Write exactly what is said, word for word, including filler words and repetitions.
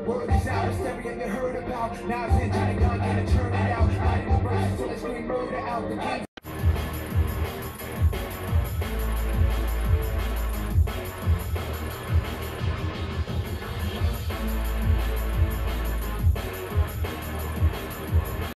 Word is out, hysteria you heard about. Now it's in Johnny Gun, gonna turn it out. Hiding the verses till they scream murder out. The game's